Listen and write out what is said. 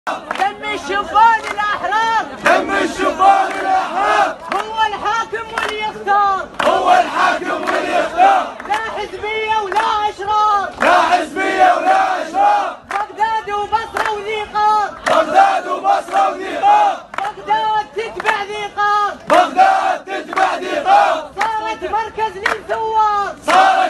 دم الشبان الأحرار، دم الشبان الأحرار، هو الحاكم واللي يختار، هو الحاكم واللي يختار، لا حزبية ولا أشرار، لا حزبية ولا أشرار، بغداد وبصرة وذي قار، بغداد وبصرة وذي قار، بغداد تتبع ذي قار، بغداد تتبع ذي قار، صارت مركز للثوار.